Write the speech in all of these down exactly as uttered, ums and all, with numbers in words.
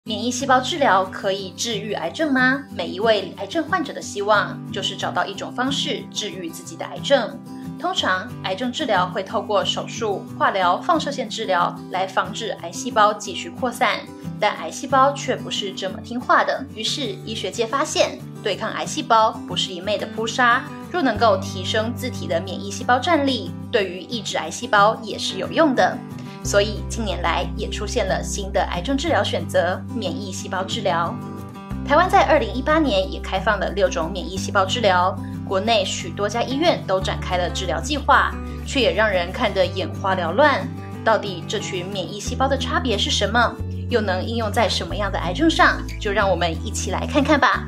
免疫细胞治疗可以治愈癌症吗？每一位癌症患者的希望就是找到一种方式治愈自己的癌症。通常，癌症治疗会透过手术、化疗、放射线治疗来防止癌细胞继续扩散，但癌细胞却不是这么听话的。于是，医学界发现，对抗癌细胞不是一昧的扑杀，若能够提升自体的免疫细胞战力，对于抑制癌细胞也是有用的。所以近年来也出现了新的癌症治疗选择——免疫细胞治疗。台湾在二零一八年也开放了六种免疫细胞治疗，国内许多家医院都展开了治疗计划，却也让人看得眼花缭乱。到底这群免疫细胞的差别是什么？又能应用在什么样的癌症上？就让我们一起来看看吧。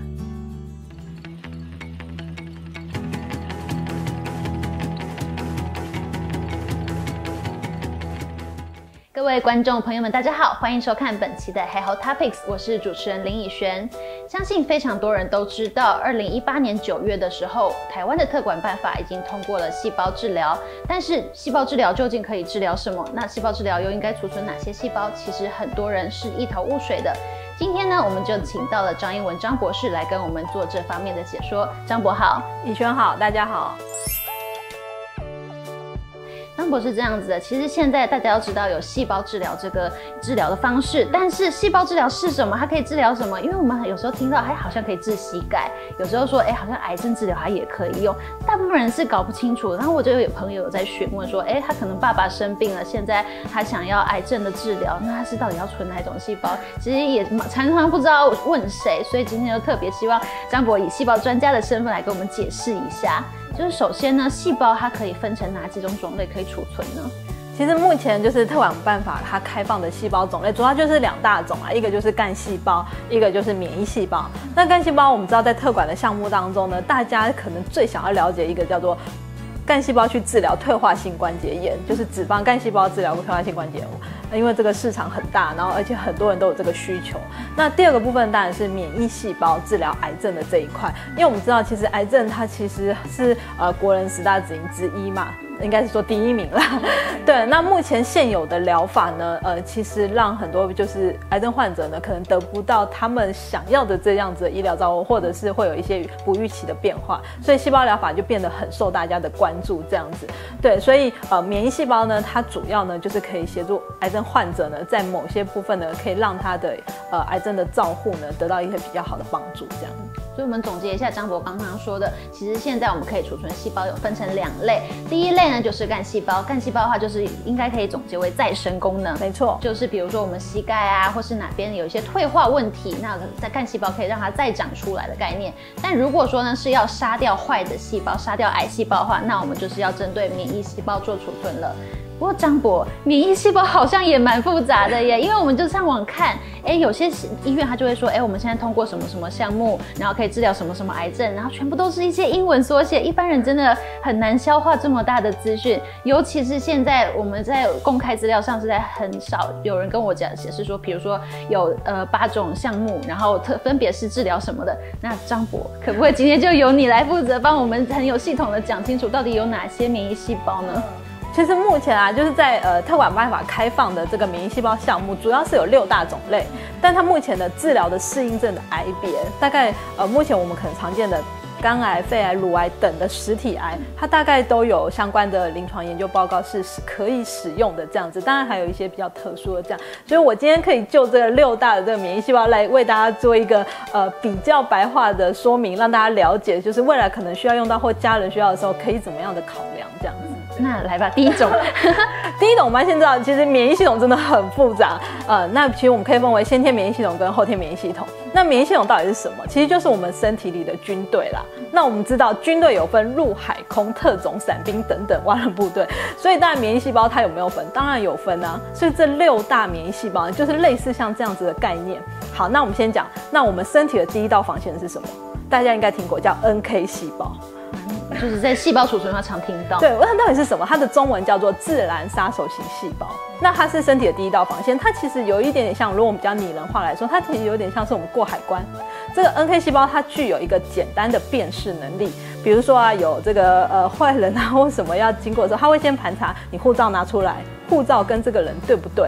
各位观众朋友们，大家好，欢迎收看本期的 Hey Hot Topics， 我是主持人林以璇。相信非常多人都知道，二零一八年九月的时候，台湾的特管办法已经通过了细胞治疗。但是，细胞治疗究竟可以治疗什么？那细胞治疗又应该储存哪些细胞？其实很多人是一头雾水的。今天呢，我们就请到了张英文张博士来跟我们做这方面的解说。张博好， 以璇好，大家好。 张博士这样子的，其实现在大家要知道有细胞治疗这个治疗的方式，但是细胞治疗是什么？它可以治疗什么？因为我们有时候听到它好像可以治膝盖，有时候说哎、欸，好像癌症治疗它也可以用，大部分人是搞不清楚。然后我就有朋友有在询问说，哎、欸，他可能爸爸生病了，现在他想要癌症的治疗，那他是到底要存哪一种细胞？其实也常常不知道问谁，所以今天就特别希望张博以细胞专家的身份来跟我们解释一下。就是首先呢，细胞它可以分成哪几种种类可以储存呢？ 其实目前就是特管办法它开放的细胞种类，主要就是两大种啊，一个就是干细胞，一个就是免疫细胞。那干细胞我们知道在特管的项目当中呢，大家可能最想要了解一个叫做干细胞去治疗退化性关节炎，就是脂肪干细胞治疗退化性关节炎，因为这个市场很大，然后而且很多人都有这个需求。那第二个部分当然是免疫细胞治疗癌症的这一块，因为我们知道其实癌症它其实是呃国人十大死因之一嘛。应该是说第一名啦，对。那目前现有的疗法呢，呃，其实让很多就是癌症患者呢，可能得不到他们想要的这样子的医疗照顾，或者是会有一些不预期的变化，所以细胞疗法就变得很受大家的关注，这样子。对，所以呃，免疫细胞呢，它主要呢就是可以协助癌症患者呢，在某些部分呢，可以让他的呃癌症的照护呢，得到一些比较好的帮助，这样子。 所以我们总结一下张博刚刚说的，其实现在我们可以储存细胞有分成两类，第一类呢就是干细胞，干细胞的话就是应该可以总结为再生功能， 没错， 就是比如说我们膝盖啊，或是哪边有一些退化问题，那在干细胞可以让它再长出来的概念。但如果说呢是要杀掉坏的细胞，杀掉癌细胞的话，那我们就是要针对免疫细胞做储存了。不过张博，免疫细胞好像也蛮复杂的耶，因为我们就上网看，哎，有些医院他就会说，哎，我们现在通过什么什么项目，然后可以治疗什么什么癌症，然后全部都是一些英文缩写，一般人真的很难消化这么大的资讯，尤其是现在我们在公开资料上是在很少有人跟我讲解释说，比如说有呃八种项目，然后特分别是治疗什么的。那张博，可不可以今天就由你来负责，帮我们很有系统的讲清楚，到底有哪些免疫细胞呢？ 其实目前啊，就是在呃特管办法开放的这个免疫细胞项目，主要是有六大种类，但它目前的治疗的适应症的癌别，大概呃目前我们可能常见的肝癌、肺癌、乳癌等的实体癌，它大概都有相关的临床研究报告是可以使用的这样子。当然还有一些比较特殊的这样，所以我今天可以就这个六大的这个免疫细胞来为大家做一个呃比较白话的说明，让大家了解，就是未来可能需要用到或家人需要的时候，可以怎么样的考量这样子。 那来吧，第一种， 第一种我们先知道，其实免疫系统真的很复杂。呃，那其实我们可以分为先天免疫系统跟后天免疫系统。那免疫系统到底是什么？其实就是我们身体里的军队啦。那我们知道军队有分陆海空特种伞兵等等蛙人部队，所以当然免疫细胞它有没有分？当然有分啊。所以这六大免疫细胞就是类似像这样子的概念。好，那我们先讲，那我们身体的第一道防线是什么？大家应该听过，叫 N K 细胞。 就是在细胞储存上常听到。 对，它到底是什么？它的中文叫做自然杀手型细胞。那它是身体的第一道防线，它其实有一点点像，如果我们比较拟人化来说，它其实有点像是我们过海关。这个 N K 细胞它具有一个简单的辨识能力，比如说啊，有这个呃坏人啊或什么要经过的时候，它会先盘查你护照拿出来，护照跟这个人对不对？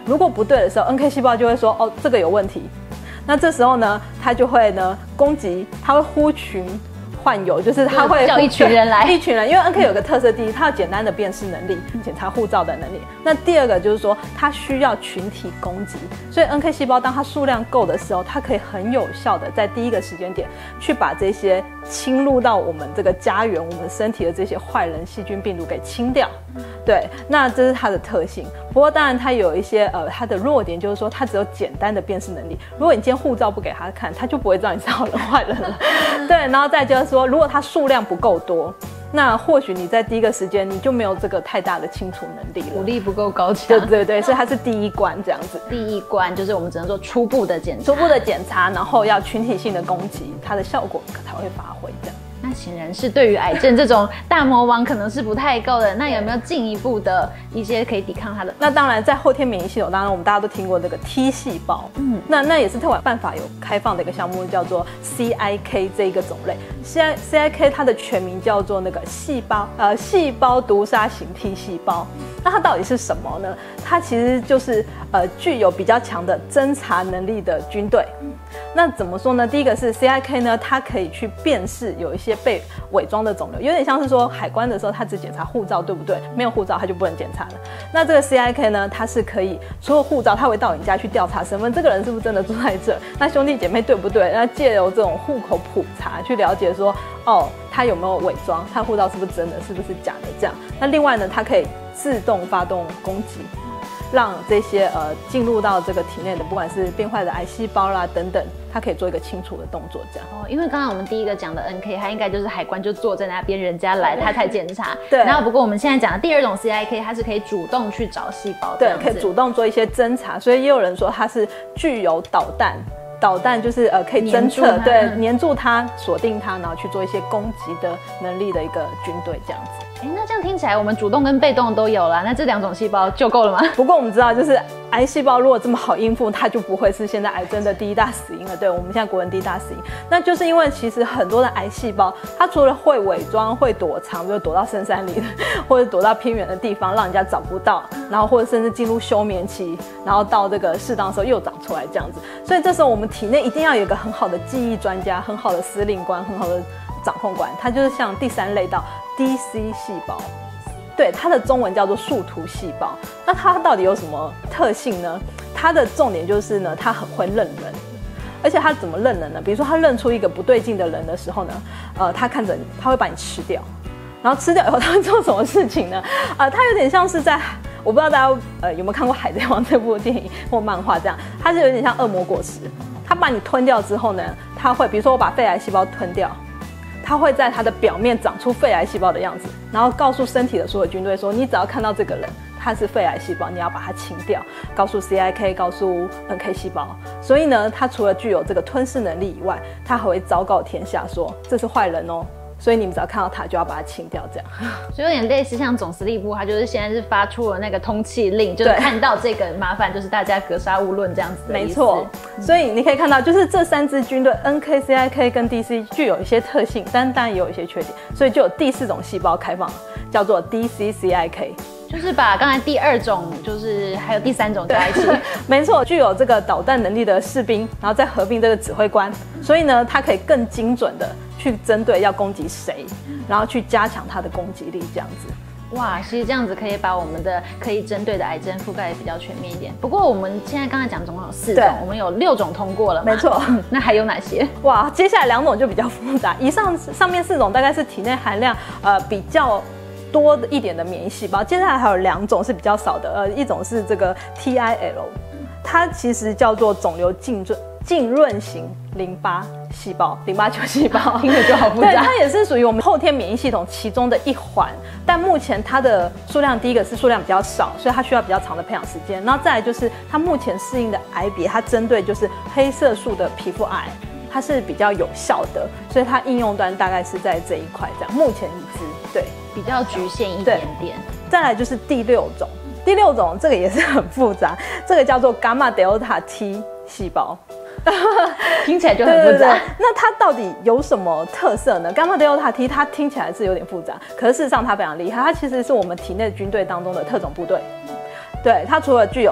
如果不对的时候 ，N K 细胞就会说哦这个有问题，那这时候呢，它就会呢攻击，它会呼群唤友，就是它会叫一群人来， 一群人，因为 N K 有个特色，第一，它有简单的辨识能力，检查护照的能力。那第二个就是说，它需要群体攻击，所以 N K 细胞当它数量够的时候，它可以很有效的在第一个时间点去把这些侵入到我们这个家园、我们身体的这些坏人、细菌、病毒给清掉。对，那这是它的特性。不过当然它有一些呃它的弱点，就是说它只有简单的辨识能力。如果你今天护照不给他看，他就不会知道你是好人坏人了。对，然后再就是说，如果它数量不够多，那或许你在第一个时间你就没有这个太大的清除能力了， 武力不够高强。 对对对，所以它是第一关这样子。 第一关就是我们只能做初步的检查， 初步的检查，然后要群体性的攻击，它的效果才会发挥这样。 那显然是对于癌症这种大魔王可能是不太够的。那有没有进一步的一些可以抵抗它的？ 那当然，在后天免疫系统，当然我们大家都听过这个 T 细胞，嗯，那那也是特管办法有开放的一个项目，叫做 C I K 这一个种类。C I C I K 它的全名叫做那个细胞呃细胞毒杀型 T 细胞。那它到底是什么呢？它其实就是呃具有比较强的侦查能力的军队。那怎么说呢？第一个是 C I K 呢，它可以去辨识有一些被伪装的肿瘤，有点像是说海关的时候，它只检查护照对不对？没有护照它就不能检查了。那这个 C I K 呢，它是可以除了护照，它会到你家去调查身份，这个人是不是真的住在这？那兄弟姐妹对不对？那借由这种户口普查去了解说，哦，他有没有伪装？他护照是不是真的？是不是假的？这样。那另外呢，它可以自动发动攻击。让这些呃进入到这个体内的，不管是变坏的癌细胞啦等等，它可以做一个清除的动作，这样。 哦，因为刚刚我们第一个讲的 N K， 它应该就是海关就坐在那边，人家来他才检查。 对。 然后不过我们现在讲的第二种 C I K， 它是可以主动去找细胞， 对，可以主动做一些侦查，所以也有人说它是具有导弹。导弹就是呃可以侦测，对，黏住它，锁定它，然后去做一些攻击的能力的一个军队这样子。 哎，那这样听起来，我们主动跟被动都有了，那这两种细胞就够了吗？ 不过我们知道，就是癌细胞如果这么好应付，它就不会是现在癌症的第一大死因了。对，我们现在国人第一大死因，那就是因为其实很多的癌细胞，它除了会伪装、会躲藏，就躲到深山里，或者躲到偏远的地方，让人家找不到，然后或者甚至进入休眠期，然后到这个适当的时候又长出来这样子。所以这时候我们体内一定要有一个很好的记忆专家、很好的司令官、很好的掌控官，它就是像第三类到 D C 细胞。对，它的中文叫做树突细胞。那它到底有什么特性呢？它的重点就是呢，它很会认人，而且它怎么认人呢？比如说，它认出一个不对劲的人的时候呢，呃，它看着你，它会把你吃掉，然后吃掉以后，它会做什么事情呢？呃，它有点像是在，我不知道大家呃有没有看过《海贼王》这部电影或漫画这样，它是有点像恶魔果实，它把你吞掉之后呢，它会，比如说我把肺癌细胞吞掉。它会在它的表面长出肺癌细胞的样子，然后告诉身体的所有军队说，你只要看到这个人，他是肺癌细胞，你要把它清掉。告诉 C I K， 告诉 N K 细胞。所以呢，它除了具有这个吞噬能力以外，它还会昭告天下说，这是坏人哦。所以你们只要看到它，就要把它清掉，这样。 所以有点类似像总司令部，它就是现在是发出了那个通缉令，就是看到这个麻烦，就是大家格杀勿论这样子的意思。没错， 所以你可以看到，就是这三支军队 N K、C I K 跟 D C 具有一些特性，但当然也有一些缺点，所以就有第四种细胞开放，叫做 D C C I K。 就是把刚才第二种，就是还有第三种加一起， 没错，具有这个导弹能力的士兵，然后再合并这个指挥官，所以呢，它可以更精准的去针对要攻击谁，然后去加强它的攻击力，这样子。 哇，其实这样子可以把我们的可以针对的癌症覆盖得比较全面一点。不过我们现在刚才讲总共有四种，我们有六种通过了嘛？ 没错、 嗯，那还有哪些？ 哇，接下来两种就比较复杂。以上上面四种大概是体内含量呃比较多一点的免疫细胞，接下来还有两种是比较少的，呃，一种是这个 T I L， 它其实叫做肿瘤浸润浸润型淋巴细胞、淋巴球细胞， 听着就好复杂。 对，它也是属于我们后天免疫系统其中的一环，但目前它的数量，第一个是数量比较少，所以它需要比较长的培养时间，然后再来就是它目前适应的癌别，它针对就是黑色素的皮肤癌，它是比较有效的，所以它应用端大概是在这一块这样，目前已知，对。 比较局限一点点。 再来就是第六种，第六种这个也是很复杂，这个叫做伽马 delta T 细胞， 听起来就很复杂。对对对， 那它到底有什么特色呢？伽马 delta T 它听起来是有点复杂，可是事实上它非常厉害，它其实是我们体内军队当中的特种部队。对，它除了具有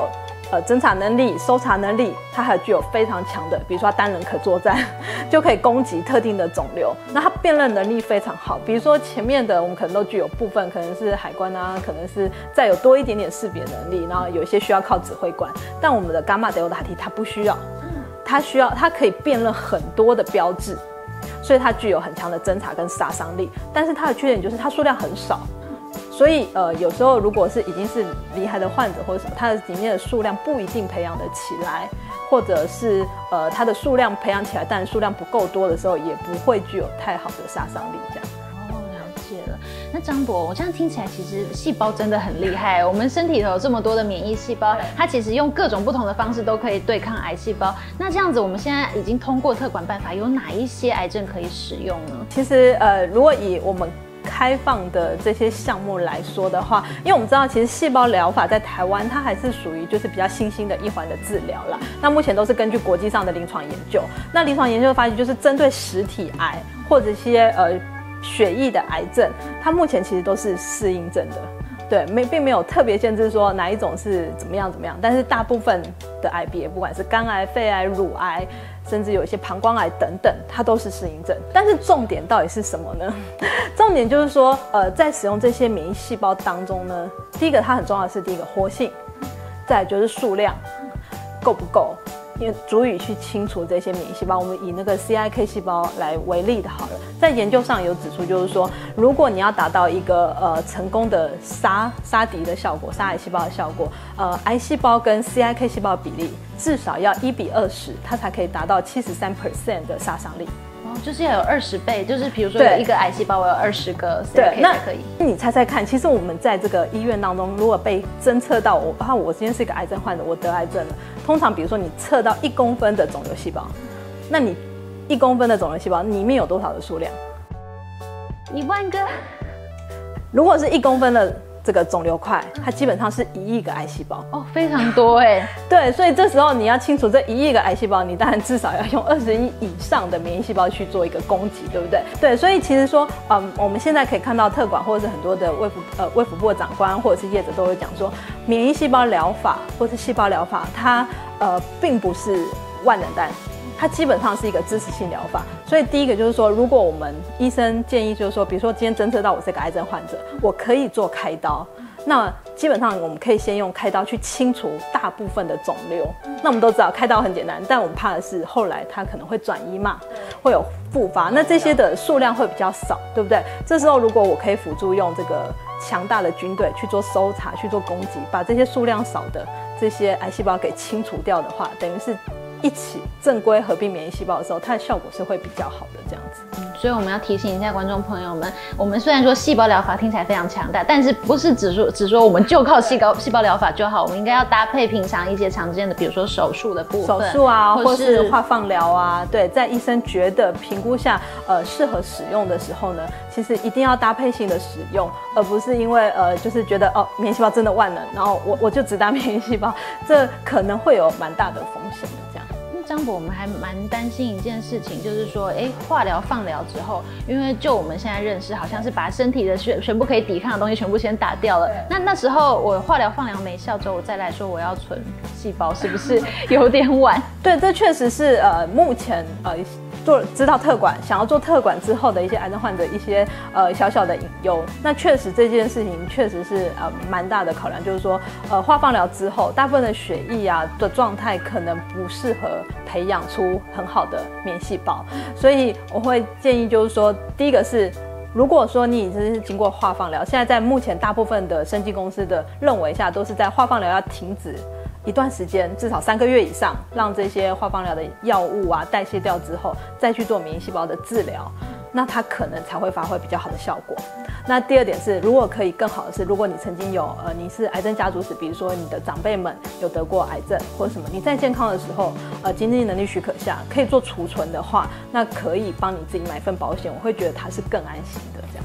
呃侦查能力、搜查能力，它还具有非常强的，比如说它单人可作战，就可以攻击特定的肿瘤。那它辨认能力非常好，比如说前面的我们可能都具有部分可能是海关啊，可能是再有多一点点识别能力，然后有一些需要靠指挥官，但我们的伽马德尔塔 T 它不需要，它需要它可以辨认很多的标志。所以它具有很强的侦查跟杀伤力，但是它的缺点就是它数量很少，所以呃有时候如果是已经是厉害的患者或者什么，它的里面的数量不一定培养得起来，或者是呃它的数量培养起来，但数量不够多的时候，也不会具有太好的杀伤力这样。 那张博，我这样听起来，其实细胞真的很厉害。我们身体头有这么多的免疫细胞，它其实用各种不同的方式都可以对抗癌细胞。那这样子，我们现在已经通过特管办法，有哪一些癌症可以使用呢？ 其实，呃，如果以我们开放的这些项目来说的话，因为我们知道，其实细胞疗法在台湾，它还是属于就是比较新兴的一环的治疗啦。那目前都是根据国际上的临床研究，那临床研究发现，就是针对实体癌或者一些呃。血液的癌症，它目前其实都是适应症的，对，没并没有特别限制说哪一种是怎么样怎么样，但是大部分的癌别，不管是肝癌、肺癌、乳癌，甚至有一些膀胱癌等等，它都是适应症。但是重点到底是什么呢？重点就是说，呃，在使用这些免疫细胞当中呢，第一个它很重要的是第一个活性，再来就是数量够不够。因为足以去清除这些免疫细胞，我们以那个 C I K 细胞来为例的好了，在研究上有指出，就是说，如果你要达到一个呃成功的杀杀敌的效果，杀癌细胞的效果，呃，癌细胞跟 C I K 细胞的比例至少要一比二十，它才可以达到七十三 percent 的杀伤力。 哦，就是要有二十倍，就是比如说有一个癌细胞，我有二十个 C I K 才可以。 你猜猜看，其实我们在这个医院当中，如果被侦测到我，啊，我今天是一个癌症患者，我得癌症了。通常，比如说你测到一公分的肿瘤细胞，那你一公分的肿瘤细胞里面有多少的数量？ 一万个。 如果是一公分的这个肿瘤块，它基本上是一亿个癌细胞哦，非常多哎。 对，所以这时候你要清除这一亿个癌细胞，你当然至少要用二十亿以上的免疫细胞去做一个攻击，对不对？对，所以其实说，嗯，我们现在可以看到特管或者是很多的卫福呃卫福部的长官或者是业者都会讲说，免疫细胞疗法或是细胞疗法，它呃并不是万能丹。它基本上是一个支持性疗法，所以第一个就是说，如果我们医生建议就是说，比如说今天侦测到我是个癌症患者，我可以做开刀，那基本上我们可以先用开刀去清除大部分的肿瘤。那我们都知道开刀很简单，但我们怕的是后来它可能会转移嘛，会有复发，那这些的数量会比较少，对不对？这时候如果我可以辅助用这个强大的军队去做搜查、去做攻击，把这些数量少的这些癌细胞给清除掉的话，等于是一起正规合并免疫细胞的时候，它的效果是会比较好的这样子。 嗯，所以我们要提醒一下观众朋友们，我们虽然说细胞疗法听起来非常强大，但是不是只说只说我们就靠细胞细胞疗法就好，我们应该要搭配平常一些常见的，比如说手术的部分， 手术啊，或是化放疗啊，对，在医生觉得评估下，呃，适合使用的时候呢，其实一定要搭配性的使用，而不是因为呃，就是觉得哦，免疫细胞真的万能，然后我我就只打免疫细胞，这可能会有蛮大的风险的这样。 张博，我们还蛮担心一件事情，就是说，哎，化疗、放疗之后，因为就我们现在认识，好像是把身体的全全部可以抵抗的东西全部先打掉了。那那时候我化疗、放疗没效之后，我再来说我要存细胞，是不是有点晚？ 对，这确实是呃，目前呃。做知道特管，想要做特管之后的一些癌症患者一些呃小小的隐忧。那确实这件事情确实是呃蛮大的考量，就是说呃化放疗之后，大部分的血液啊的状态可能不适合培养出很好的免疫细胞，所以我会建议就是说，第一个是。如果说你已经是经过化放疗，现在在目前大部分的生技公司的认为下，都是在化放疗要停止一段时间，至少三个月以上，让这些化放疗的药物啊代谢掉之后，再去做免疫细胞的治疗，那它可能才会发挥比较好的效果。那第二点是，如果可以更好的是，如果你曾经有呃你是癌症家族史，比如说你的长辈们有得过癌症或者什么，你在健康的时候，呃经济能力许可下可以做储存的话，那可以帮你自己买份保险，我会觉得它是更安心的这样。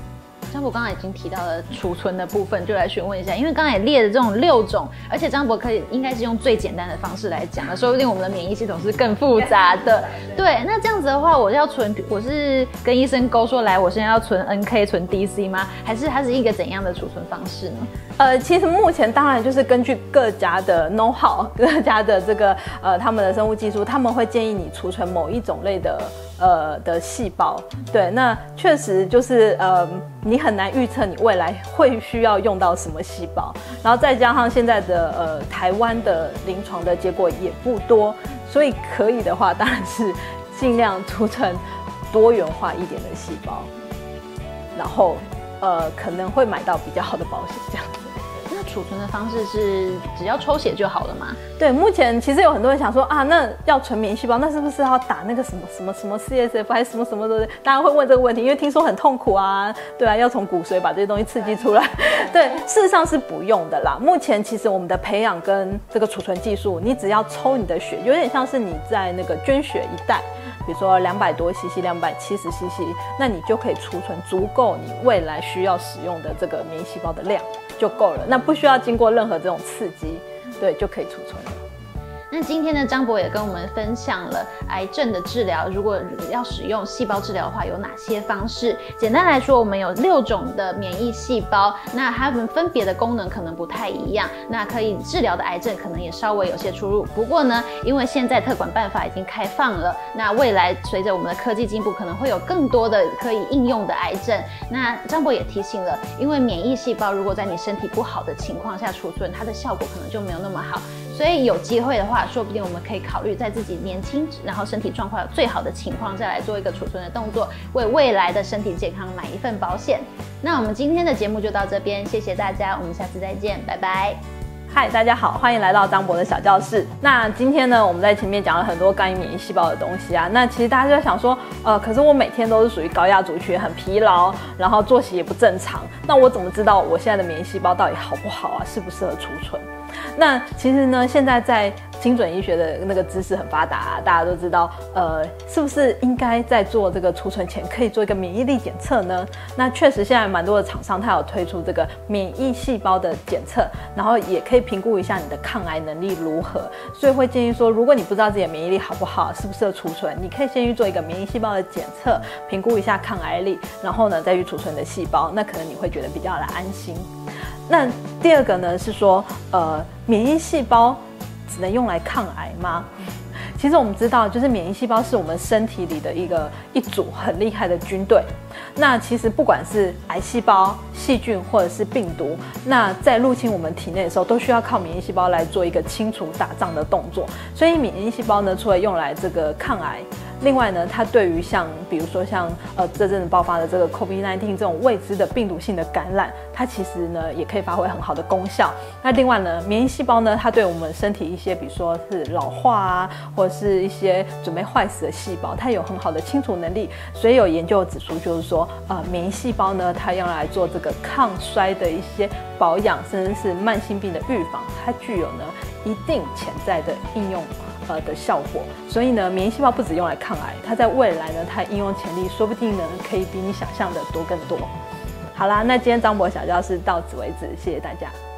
张博刚刚已经提到了储存的部分，就来询问一下，因为刚才也列的这种六种，而且张博可以应该是用最简单的方式来讲的，说不定我们的免疫系统是更复杂的。对，那这样子的话，我要存，我是跟医生勾说来，我现在要存 N K 存 D C 吗？还是它是一个怎样的储存方式呢？ 呃，其实目前当然就是根据各家的 know how， 各家的这个呃他们的生物技术，他们会建议你储存某一种类的呃的细胞。对，那确实就是呃你很难预测你未来会需要用到什么细胞，然后再加上现在的呃台湾的临床的结果也不多，所以可以的话当然是尽量储存多元化一点的细胞，然后呃可能会买到比较好的保险这样子。 那储存的方式是只要抽血就好了吗？ 对，目前其实有很多人想说啊，那要存免疫细胞，那是不是要打那个什么什么什么 C S F 还是什么什么的？大家会问这个问题，因为听说很痛苦啊，对啊，要从骨髓把这些东西刺激出来。对，事实上是不用的啦。目前其实我们的培养跟这个储存技术，你只要抽你的血，有点像是你在那个捐血一袋，比如说两百多 C C、两百七十 C C， 那你就可以储存足够你未来需要使用的这个免疫细胞的量就够了，那不需要经过任何这种刺激，对，就可以储存了。 那今天呢，张博也跟我们分享了癌症的治疗，如果要使用细胞治疗的话，有哪些方式？简单来说，我们有六种的免疫细胞，那它们分别的功能可能不太一样，那可以治疗的癌症可能也稍微有些出入。不过呢，因为现在特管办法已经开放了，那未来随着我们的科技进步，可能会有更多的可以应用的癌症。那张博也提醒了，因为免疫细胞如果在你身体不好的情况下储存，它的效果可能就没有那么好。所以有机会的话，说不定我们可以考虑在自己年轻，然后身体状况最好的情况下来做一个储存的动作，为未来的身体健康买一份保险。那我们今天的节目就到这边，谢谢大家，我们下次再见，拜拜。 嗨，大家好，欢迎来到张博的小教室。那今天呢，我们在前面讲了很多关于免疫细胞的东西啊。那其实大家就想说，呃，可是我每天都是属于高压族群，很疲劳，然后作息也不正常，那我怎么知道我现在的免疫细胞到底好不好啊？适不适合储存？那其实呢，现在在精准医学的那个知识很发达啊，大家都知道，呃，是不是应该在做这个储存前可以做一个免疫力检测呢？那确实现在蛮多的厂商它有推出这个免疫细胞的检测，然后也可以评估一下你的抗癌能力如何。所以会建议说，如果你不知道自己的免疫力好不好，适不适合储存，你可以先去做一个免疫细胞的检测，评估一下抗癌力，然后呢再去储存你的细胞，那可能你会觉得比较的安心。那第二个呢是说，呃，免疫细胞只能用来抗癌吗？其实我们知道，就是免疫细胞是我们身体里的一个一组很厉害的军队。那其实不管是癌细胞、细菌或者是病毒，那在入侵我们体内的时候，都需要靠免疫细胞来做一个清除打仗的动作。所以免疫细胞呢，除了用来这个抗癌，另外呢，它对于像比如说像呃这阵子爆发的这个 COVID 十九 这种未知的病毒性的感染，它其实呢也可以发挥很好的功效。那另外呢，免疫细胞呢，它对我们身体一些比如说是老化啊，或者是一些准备坏死的细胞，它有很好的清除能力。所以有研究指出，就是说呃免疫细胞呢，它用来做这个抗衰的一些保养，甚至是慢性病的预防，它具有呢一定潜在的应用。呃的效果，所以呢，免疫细胞不只用来抗癌，它在未来呢，它应用潜力说不定呢，可以比你想象的多更多。好啦，那今天张博小教室到此为止，谢谢大家。